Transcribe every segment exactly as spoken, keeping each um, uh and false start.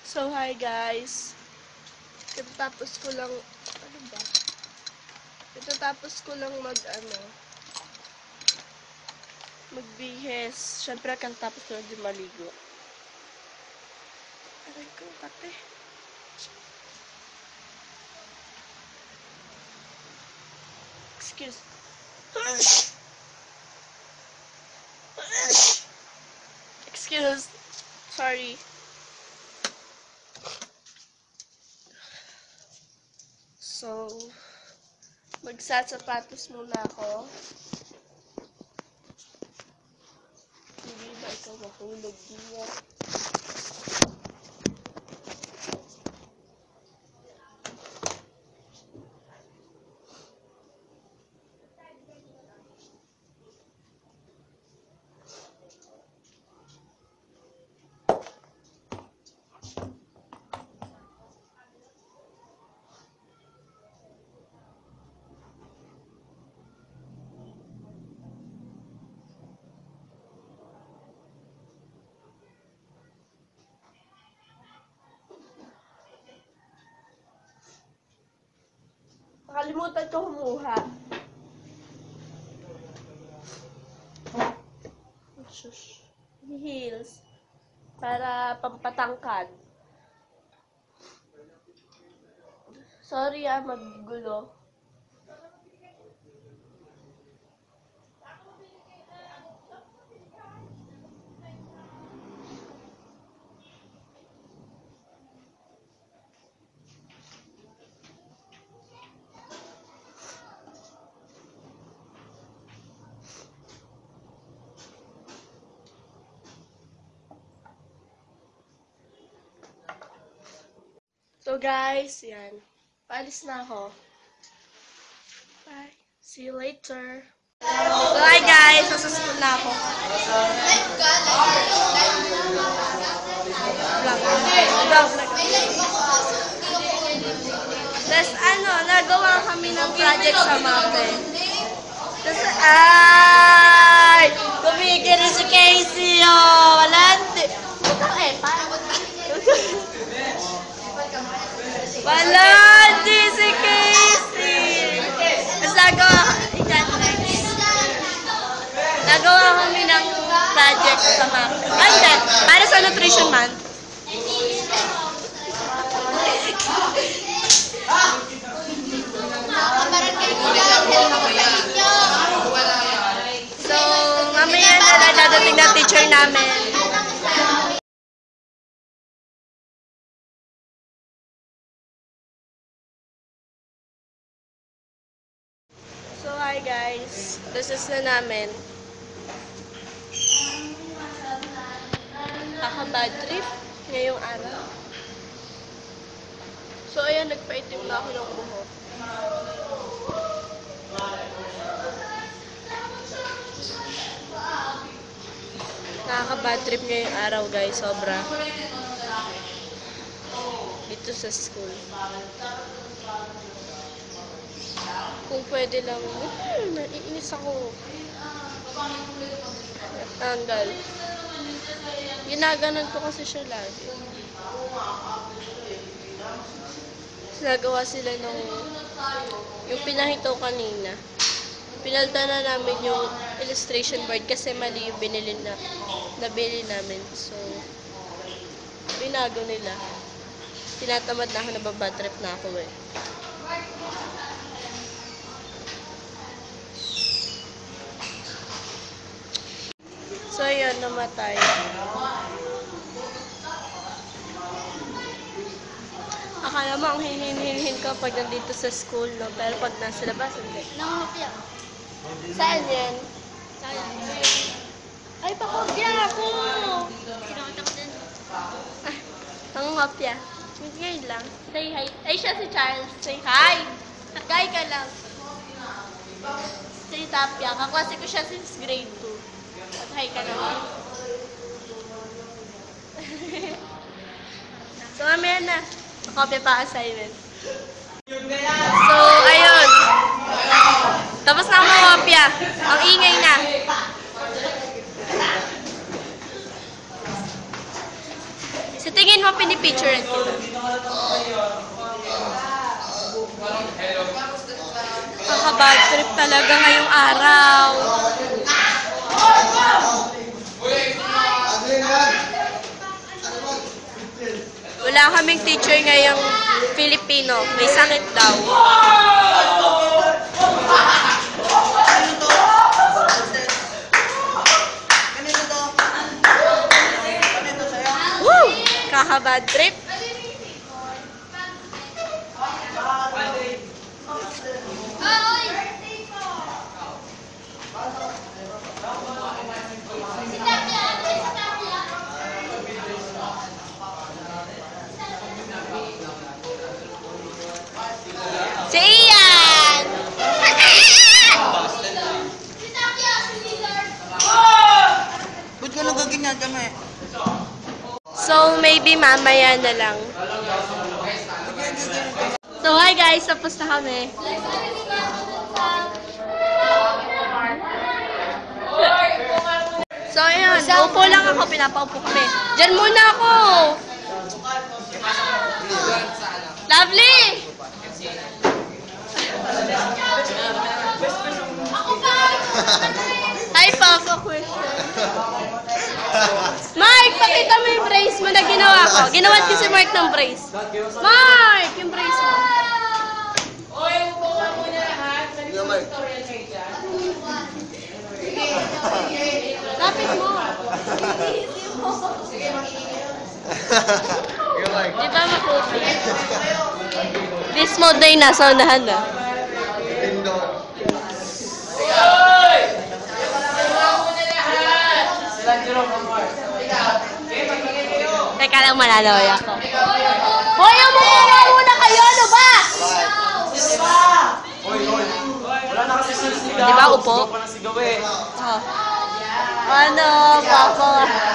So, hi guys. Katatapos ko lang, ano ba? Katatapos ko lang mag, ano, magbihis. Siyempre, katatapos ko lang din maligo. Aray ko, kape. Excuse. Excuse. Sorry. So, magsasapatos muna ako. Hindi ba ikaw mahulog niya? Nakalimutan ko kumuha. Shush. Heels. Para pampatangkad. Sorry ah, magulo. So guys, yan. Paalis na ako. Bye. See you later. So hi guys, nasa school na ako. Vlog. Vlog. Tapos ano, nagawa kami ng project sa mapel. Tapos, ay! Kumikiri si Casey, oh! Wala, ito eh, paano? Wala, di si Casey! Tapos nagawa, ikan next. Nagawa kami ng project sa mapel. Ay, hindi. Para sa nutrition month. So, mamaya na lang dadating ng teacher namin. So, hi guys. This is na namin. Naka-Badtrippp ngayong araw. So, ayan, nagpaitim na ako ng buhok. Nakaka-Badtrippp ngayong araw, guys. Sobra. Dito sa school. Kung pwede lang. Hmm, naiinis ako. Tanggal. Ginaganon ko kasi siya lagi. Nagawa sila nung yung pinahito kanina. Pinalta na namin yung illustration board kasi mali yung binili na nabili namin. So, binago nila. Tinatamad na ako, nababadtrip na ako eh. So, yun, namatay. Akala mo ang hihin-hihin ko pag nandito sa school, no? Pero pag nasa labas, hindi. Nangungopia. Saan yan? Saan? Ay, pakopya ako! Kinakita ko din. Ay, nangungopia. Ngayon lang. Say hi. Ay, siya si Charles. Say hi! Hi ka lang. Say Tapia. Kaklase ko siya since grade two. At hi ka naman. So, mamaya na. Copy pa assignment. So, ayun. Tapos na ang kopya. Ang ingay na. Si tingin mo pinipicturean kita? Kaka-bad trip talaga ngayong araw. Wala kaming teacher ngayong Filipino. May sakit daw. Woo! Kaka-bad trip. Si Ian! Ba't ka nagaganyan kami? So, maybe mamaya na lang. So, hi guys! Tapos na kami. So, ayun. Upo lang ako. Pinapaupo kami. Diyan muna ako! Lovely! Hi, Papa. Question. Mark, pakita mo yung brace mo na ginawa ko. Ginawan ko si Mark ng brace. Mark, yung brace mo. Oy, upo ka muna lahat. Nag-tutorial kayo dyan. Lapit mo. Di ba makupi? This mode na yung nasa unahan na. Oy! Upo muna lahat. Sila Jerome, Amor. Teka lang, manaloy ako. Hoy, umuha muna kayo! Ano ba? Hoy, hoy. Wala na kasi sigaw. Di ba upo? Sigaw pa ng sigaw eh. Oh. Ano, Papa?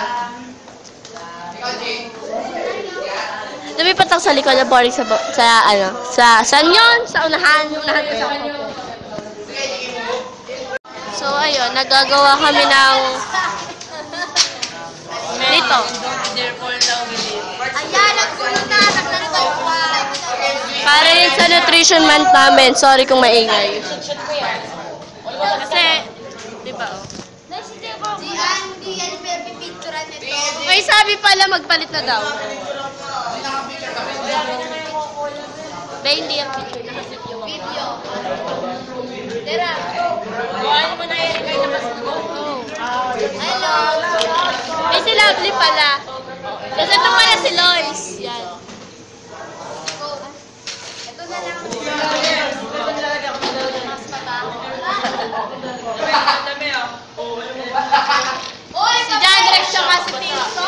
Lumipat ako sa likod ng boring sa, sa, ano, sa, saan yun? Sa unahan, unahan ko sa ako. So, ayun, nagagawa kami ng dito. Ayan, nagpuno na. Naglalagay pa. Para rin sa nutrition month namin. Sorry kung maingay. Kasi, di ba? Si Andy, yan yung pipicturan nito. Ay, sabi pala magpalit na daw. Ba, hindi yung picture. Nakasip yung Video. Tara. Buhayin mo na yun. Kaya nakasugot. Hello. May si Lovely pala. Kasi ito pala si Lois. Yan. Ito na lang. Oy, Si John Rex siya si Tito.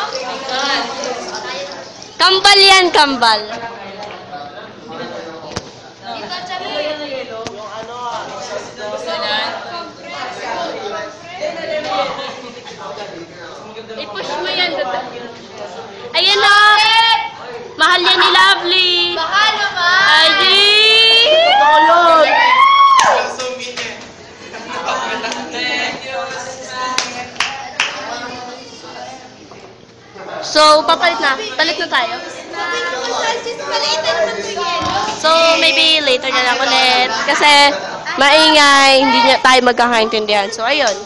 Kambal yan, kambal. Dito, Chami. I-push mo yan. Ayan na. Mahal yan ni Lovely. Baka naman. Ay, di. Tulog. So, papalit na. Palit na tayo. Sabi ko kung saan sis, palitan naman ito yelo. So, maybe later na lang ulit. Kasi, maingay. Hindi niya tayo magkakaintindihan. So, ayun.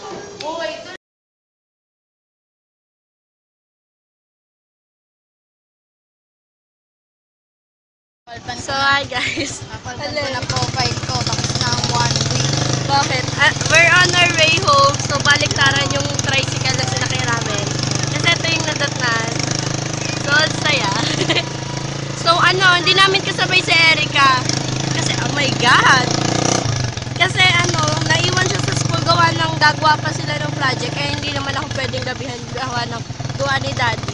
So, hi guys. Hello. Na profile ko, tapos na ang one week. Bakit? Ah, we're on our way home. So, baliktaran yung tricycle na sinakay namin. Kasi ito yung nadatnan. So, ang saya. So, ano, hindi namin kasabay si Erica. Kasi, oh my God! Kasi, ano, naiwan siya sa school gawa ng gagawa pa sila ng project. Kaya hindi naman ako pwedeng gabihan gawa ng gawa ni Daddy.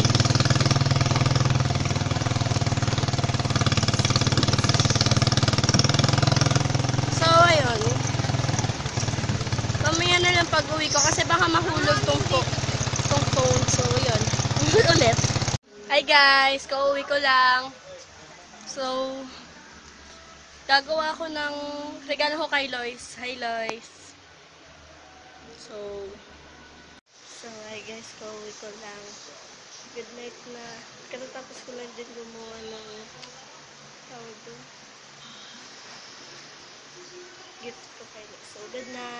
So, ayun. Mamaya na lang pag-uwi ko kasi baka mahulog tong, tong phone. So, yun. Ulit. Hi guys! Kauwi ko lang. So, gagawa ko ng regalo ko kay Lois. Hi Lois! So, so hi guys, kauwi ko lang. Good night na. Katatapos ko lang din gumawa ng tawag doon. Gift ko kayo. So, good night.